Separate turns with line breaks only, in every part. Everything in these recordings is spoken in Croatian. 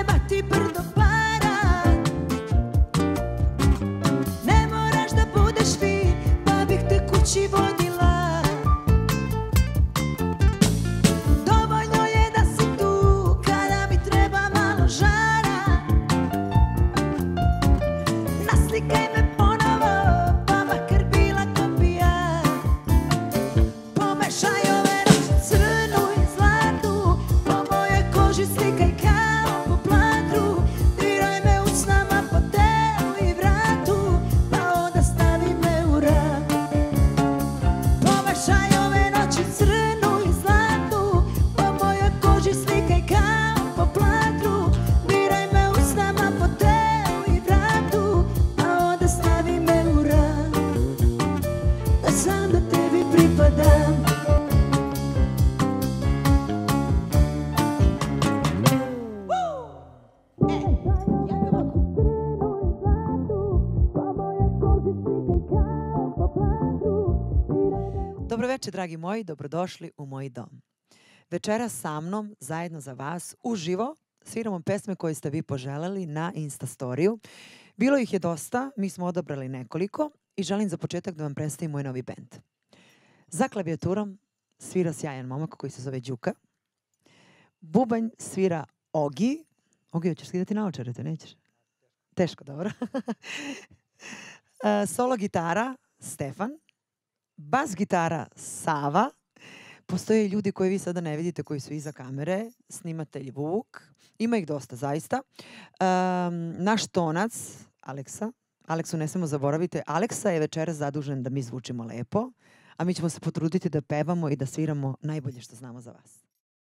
treba ti brdo para. Ne moraš da budeš fin, pa bih te kući vodila. Dovoljno je da si tu kada mi treba malo žara. Naslikaj me ponovo, pa makar bila kopija. Pomešaj ove noći crnu i zlatu, po mojoj koži slikaj kao po platru. Diraj me usnama po telu i vratu, pa onda stavi me u rat. Pomešaj ove noći crnu i zlatu, po mojoj koži slikaj kao po platru. Diraj me usnama po telu i vratu, pa onda stavi me u rat. Da znam da tebi pripadam.
Dobro večer, dragi moji, dobrodošli u moj dom. Večeras sa mnom, zajedno za vas, uživo, sviramo pesme koje ste vi poželeli na Insta storiju. Bilo ih je dosta, mi smo odabrali nekoliko i želim za početak da vam predstavim moj novi bend. Za klavijaturom svira sjajan momak koji se zove Đuka. Bubanj svira Ogi. Ogi, hoćeš skidati naočare, te nećeš? Teško, dobro. Solo gitara Stefan. Bas gitara Sava. Postoje ljudi koji vi sada ne vidite, koji su iza kamere. Snimatelj Vuk. Ima ih dosta, zaista. Naš tonac, Aleksa. Aleksu ne smemo zaboraviti. Aleksa je večeras zadužen da mi zvučimo lepo, a mi ćemo se potruditi da pevamo i da sviramo najbolje što znamo za vas.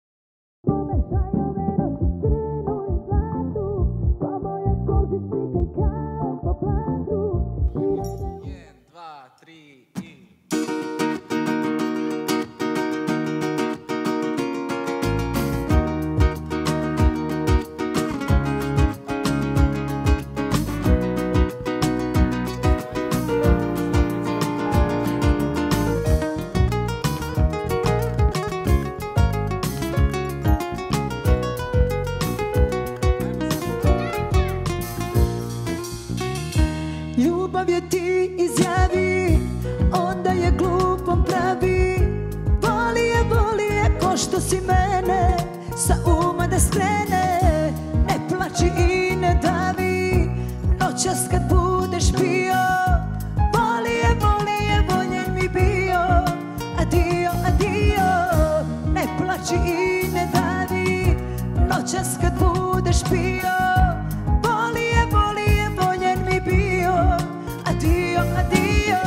Ljubav je ti izjavi, onda je glupom pravi. Voli je ko što si mene, sa uma da skrene. Ne plači i ne davi, noćas kad budeš bio. Voli je, voljen mi bio. Adio, adio, ne plači i ne davi, noćas kad budeš bio. Voli je, voljen mi bio. Adio, adio.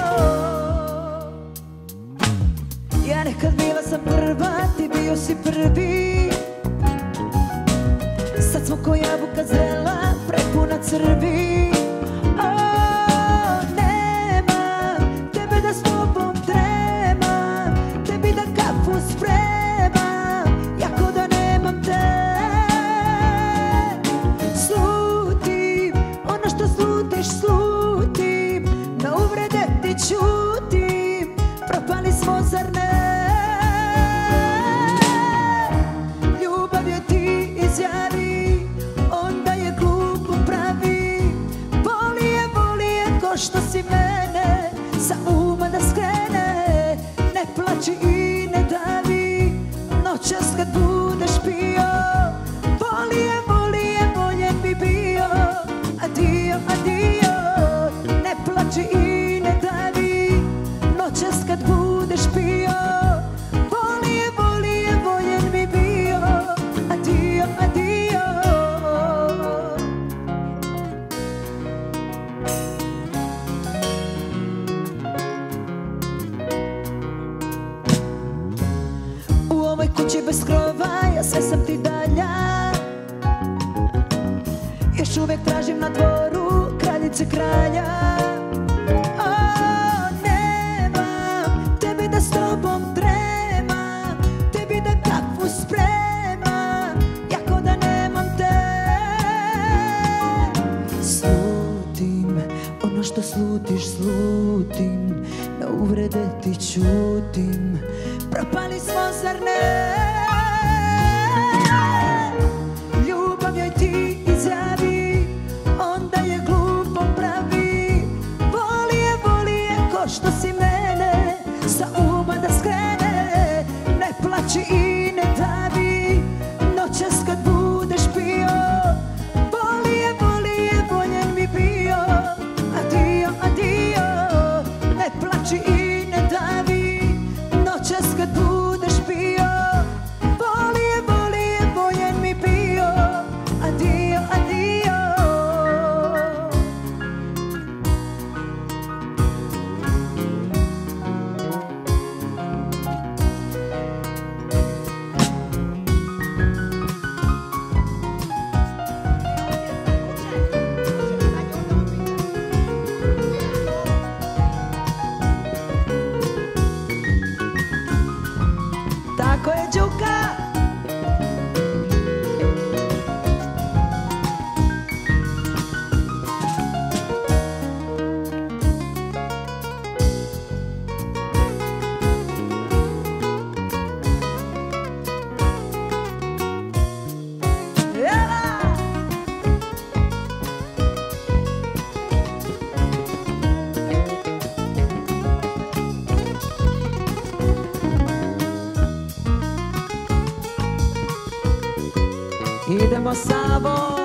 Ja nekad bila sam prva, ti bio si prvi. Sad smo ko jabuka zrela, prepuna crvi. Nema tebe da s tobom tremam, tebi da kafu spremam, jako da nemam te. Slutim ono što slutiš, slutim, na uvrede ti ćutim, propali smo zar ne? Ljubav je ti izjavi, onda je glupo pravi. Voli je ko što si mene, sa uma da skrene. Ne plači i ne davi, noćas kad budeš pio. Voli je, voljen bi bio. Adio, adio, ne plači i ne davi, noćas kad budeš pio. Voli je, voljen bi bio. Adio, adio. U ovoj kući bez krova, ja sve sam ti dalja. Još uvijek tražim na dvoru kraljice kralja. Nemam tebi da s tobom tremam, tebi da kafu spremam, jako da nemam te. Slutim ono što slutiš, slutim, na uvrede ti ćutim, propali smo zar ne? Ljubav joj ti Savo, Savo.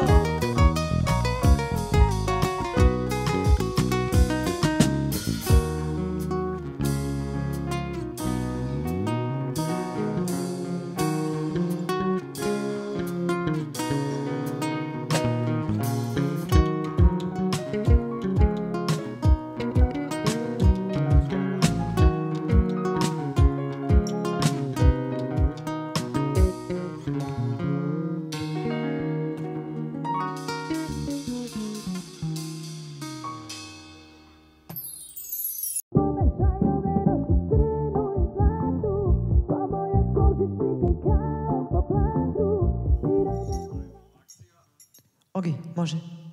Ogi, može.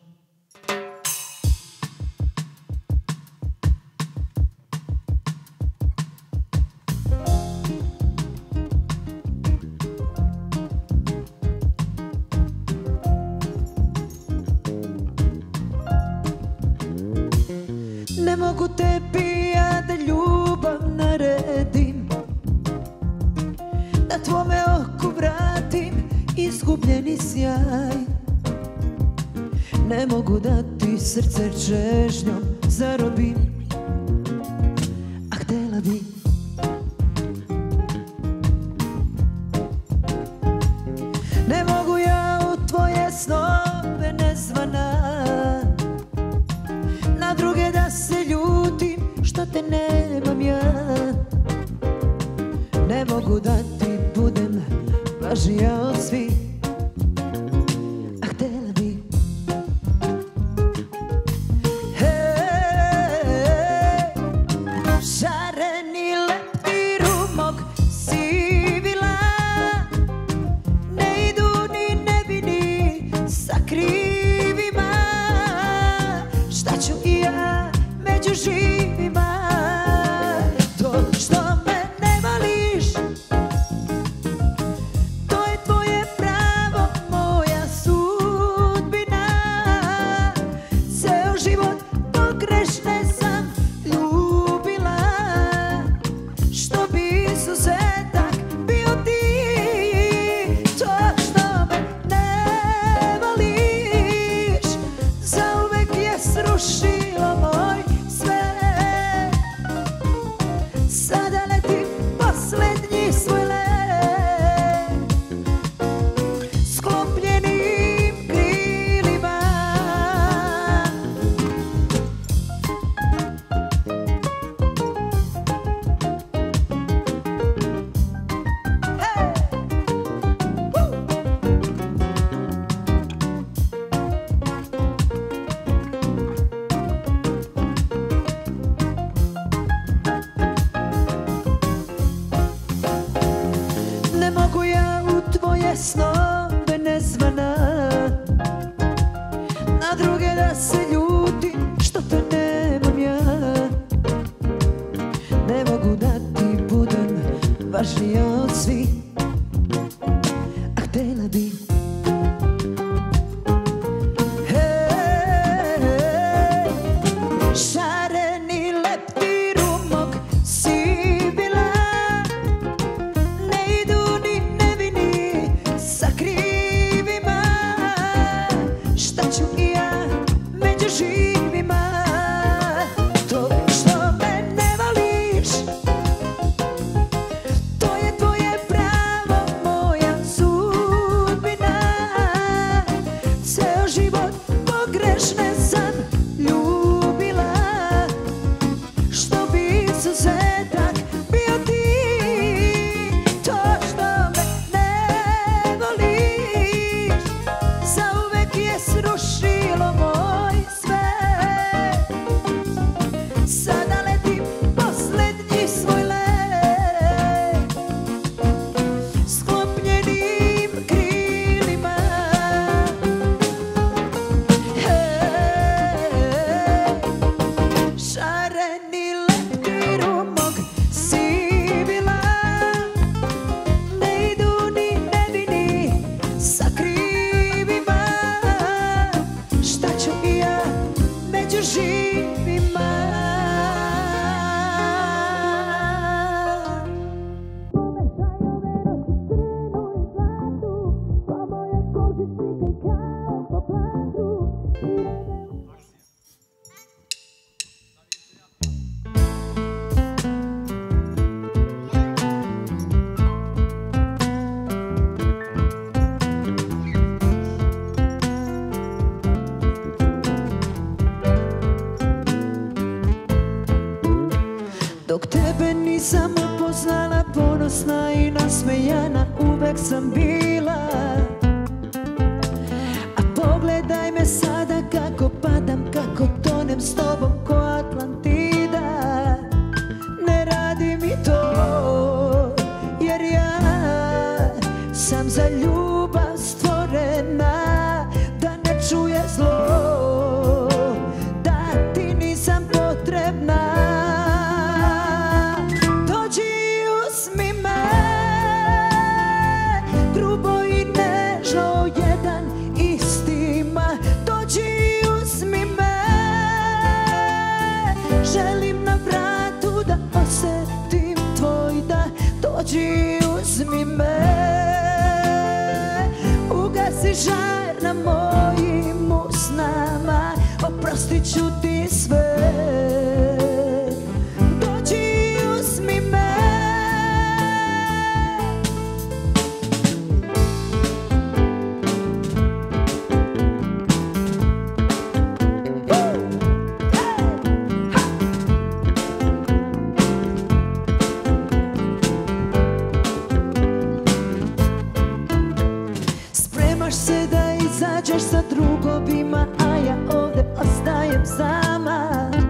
Ne mogu tebi ja da ljubav naredim, da tvome oku vratim izgubljeni sjaj. Ne mogu da ti srce čežnjom zarobim, a htjela bi. Ne mogu ja u tvoje snove nezvana, na druge da se ljutim što te nemam ja. Ne mogu da ti budem važnija od svih, a htjela bi. Šareni leptiru mog sivila, ne idu ni nevini sa krivima. Šta ću i ja među živima? To što me ne voliš, to je tvoje pravo, moja sudbina. Ceo život pogrešne sam ljubila, što bi izuzetak bio ti. To što me ne voliš, zauvek je srušilo moj sve. Sada letim posljednji svoj let sklopljenim krilima. Ne mogu ja u tvoje snove nezvana, na druge da se ljutim što te nemam ja. Ne mogu da ti budem važnija od svih, a htjela bi. Šareni leptiru mog sivila, ne idu ni nevini sa krivima. Šta ću i ja među živima? To što me ne voliš, to je tvoje pravo, moja sudbina. Ceo život pogrešne sam ljubila, što bi izuzetak bio ti. To što me ne voliš, zauvek je srušilo moj sve. Sada letim posljednji svoj let sklopljenim krilima. Šareni leptiru mog sivila, ne idu ni nevini sa krivima. Šta ću Dok tebe nisam upoznala, ponosna i nasmejana uvek sam bila. A pogledaj me sada kako padam, kako tonem s tobom ko Atlantida. Ne radi mi to, jer ja sam za ljubav stvorena, da ne čuje zlo, da ti nisam potrebna. Dođi i uzmi me, grubo i nežno, jedan istima. Dođi i uzmi me, želim na vratu da osjetim tvoj da. Dođi i uzmi me, ugasi žar na mojim usnama, oprostit ću ti sve. Dođi i uzmi me. Spremaš se da izađeš sa drugovima, a ja ovde ostajem sama.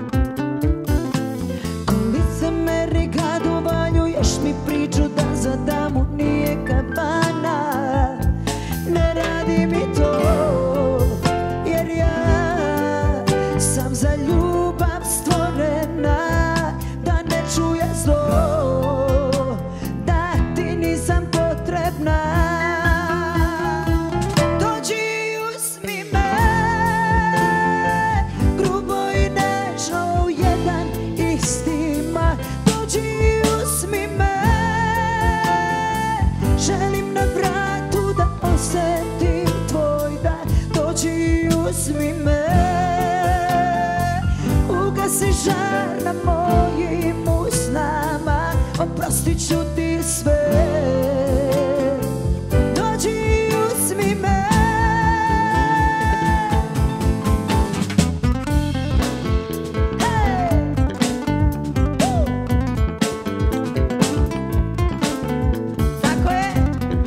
Ko licemeri kad uvaljuješ mi priču da za damu nije kafana. Ne radi mi to, jer ja sam za ljubav stvorena, da ne čuje zlo, da ti nisam potrebna. Uzmi me, ugasi žar na mojim usnama, oprostit ću ti sve. Dođi i uzmi me. Tako je.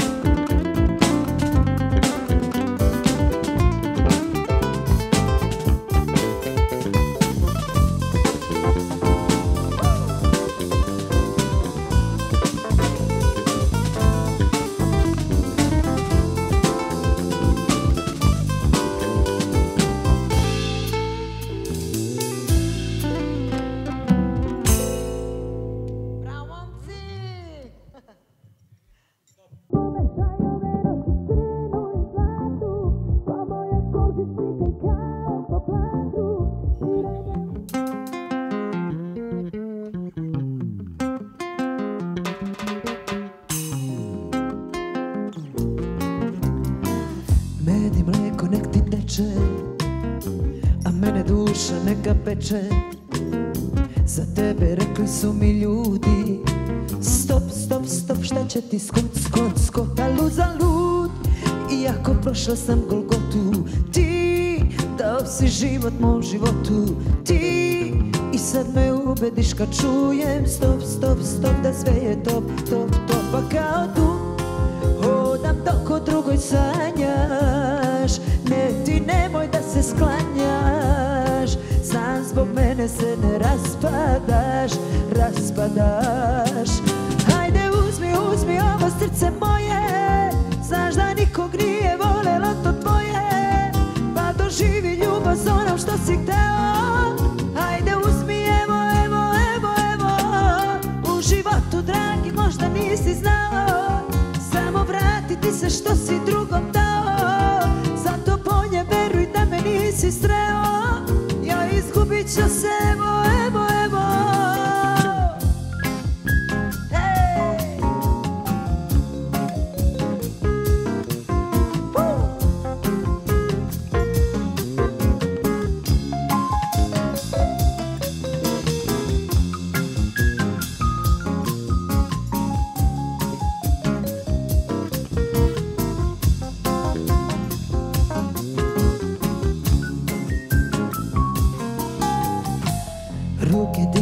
Med i mleko nek ti teče, a mene duša neka peče. Za tebe rekli su mi ljudi, stop, stop, stop, šta će ti skot, zalud, zalud. Iako prošla sam Golgotu, ti dao si život mom životu. Ti i sad me ubediš kad čujem stop, stop, stop, da sve je top, top, top. Pa kao tu hodam dok o drugoj sanjaš, ne ti nemoj da se sklanjaš. Znam zbog mene se ne raspadaš, raspadaš. Hajde uzmi, uzmi ovo srce moje, znaš da nikog nije voljelo to tvoje. Pa doživi ljubav s onom što si hteo. Hajde uzmi, evo, evo, evo, evo. U životu dragi možda nisi znao, samo vratiti se što si drugom dao. Zato bolje veruj da me nisi sreo, ja izgubit ću se, evo, evo, evo. Hej!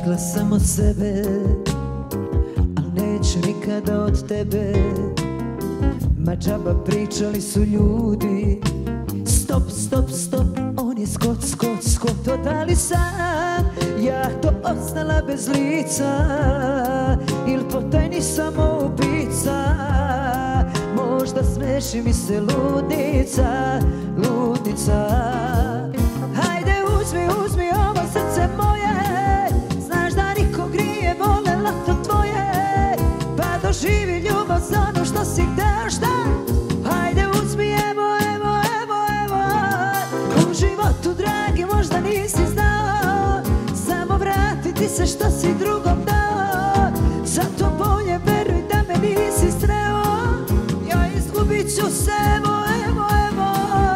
Rekla sam od sebe, al neću nikada od tebe. Ma džaba pričali su ljudi. Stop, stop, stop, on je skot, skot, skot. Odali sam ja to ostala bez lica, il potajni samoubica. Možda smeši mi se ludnica, ludnica. Hajde uzmi, uzmi ovo srce moje, znaš da niko grije volela to tvoje. Pa doživi ljubav za ono što si hteo, šta? Hajde uzmi, evo, evo, evo, evo. U životu dragi možda nisi znao, samo vratiti se što si drugom dao. Zato bolje veruj da me nisi sreo, ja izgubit ću se, evo, evo, evo.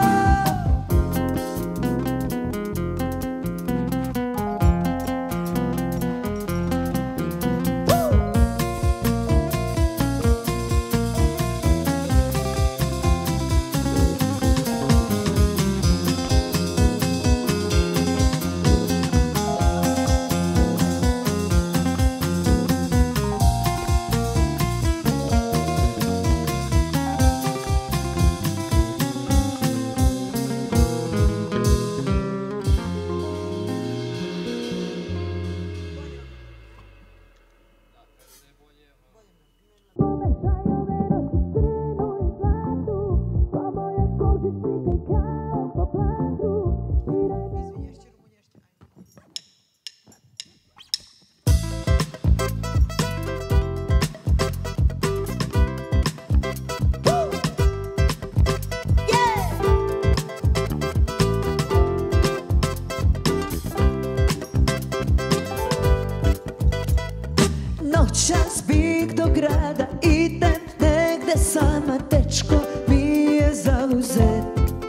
Noćas bih do grada, idem negde sama, dečko mi je zauzet.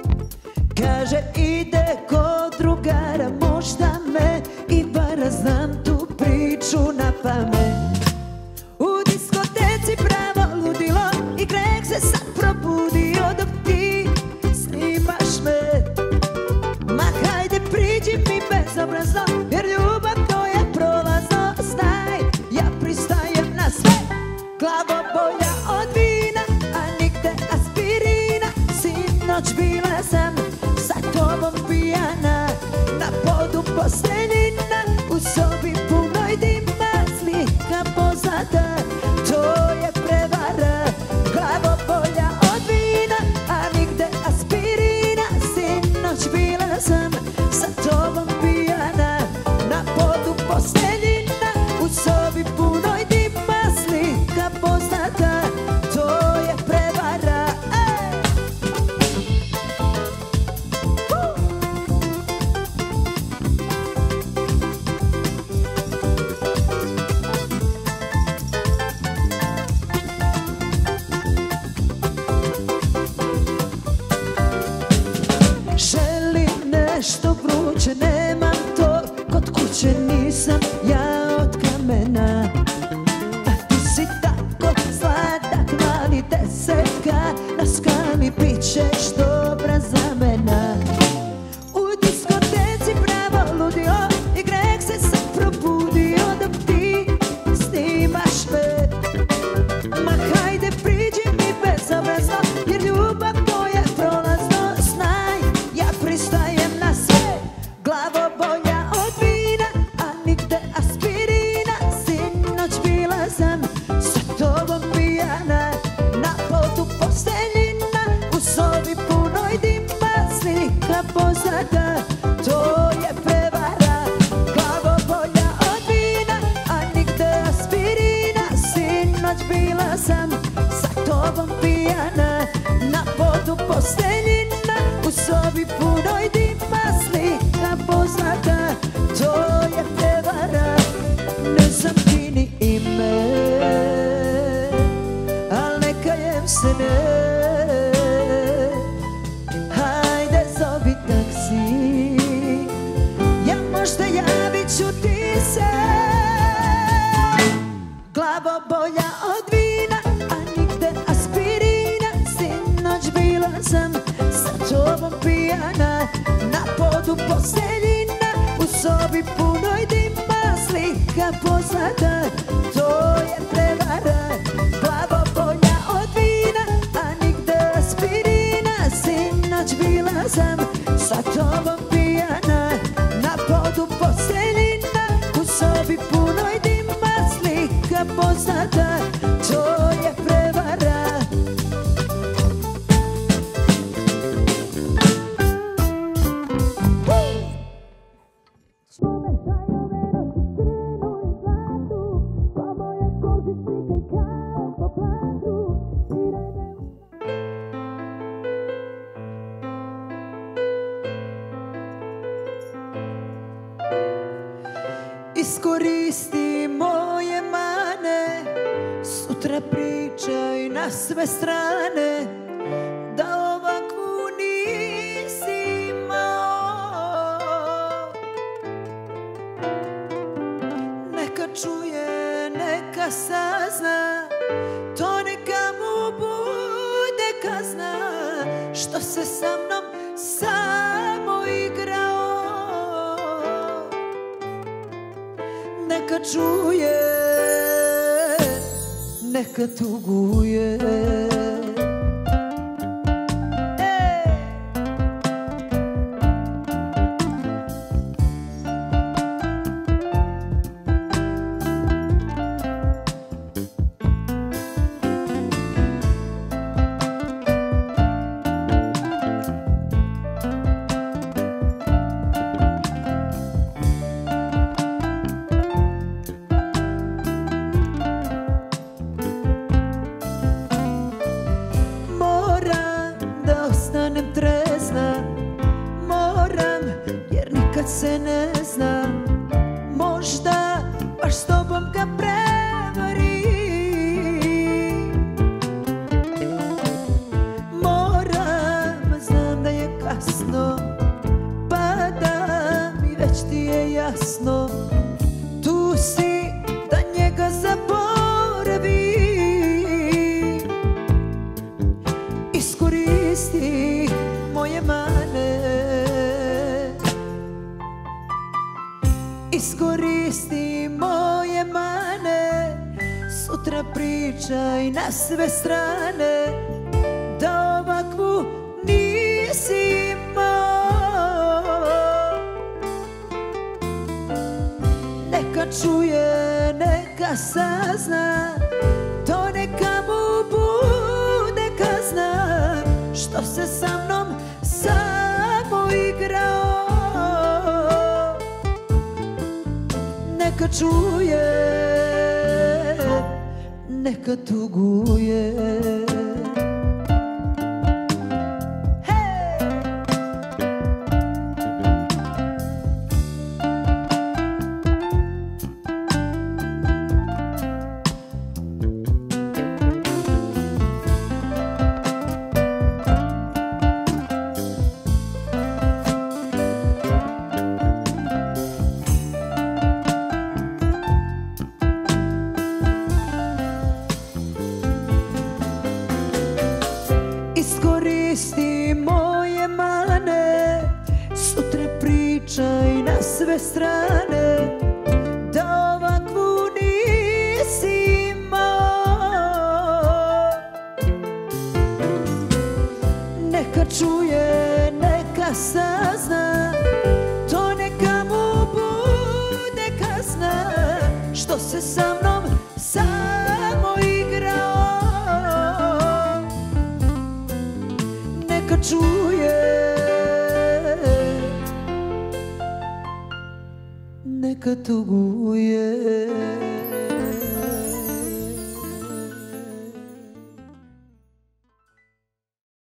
Kaže ide kod drugara, možda me i vara, znam tu priču na pamet. U diskoteci pravo ludilo i greh se sad probudio dok ti snimaš me. Ma hajde priđi mi bezobrazno, jer ljubav to je prolazno, znaj ja pristajem na sve. Glavobolja od vina, a nigde aspirina. Sinoć bila sam sa tobom pijana, na podu posteljina, u sobi punoj dima, slika poznata, to je prevara. Glavobolja od vina, a nigde aspirina. Sinoć bila sam sa tobom pijana, na podu posteljina, u sobi punoj dima, slika poznata, to je prevara. Želim nešto vruće, nemam to kod kuće, nisam ja od kamena. A ti si tako sladak, mali desetka, na skali bit ćeš dobra za mena. U diskoteci pravo ludio i greh se sad probudio dok ti snimaš me. Ma hajde priđi mi bezobrazno, jer ljubav to je prolazno, znaj ja pristajem na sve. Glavobolja od vina, a nigde aspirina. Sinoć bila sam sa tobom pijana, na podu posteljina, u sobi punoj dima, slika poznata, to je prevara. Glavobolja od vina, a nigde aspirina. Sinoć bila sam sa tobom pijana, na podu posteljina, u sobi punoj dima, slika poznata, to je prevara. Ne znam ti ni ime, al ne kajem se ne. Hajde zovi taksi, ja možda javit ću ti se. Glavobolja od vina, a nigde aspirina. Sinoć bila sam sa tobom pijana, na podu posteljina, Iskoristi moje mane, sutra pričaj na sve strane da ovakvu nisi imao. Neka čuje, neka sazna, to neka mu bude kazna, što se sa mnom samo igrao. Neka čuje, neka tuguje. Ostanem trezna, moram, jer nikad se ne zna, možda baš s tobom ga prevari. Moram, znam da je kasno, pa da mi već ti je jasno, tu si da njega zaboravi. Iskoristi moje mane, iskoristi moje mane, sutra pričaj na sve strane da ovakvu nisi imao. Neka čuje, neka sazna, to neka mu bude kazna, što se sa mnom samo igrao. Neka čuje, neka tuguje. Iskoristi moje mane, sutra pričaj na sve strane da ovakvu nisi imao. Neka čuje, neka sazna, to neka mu bude kazna, što se sa mnom samo igrao. Neka čuje, neka tuguje.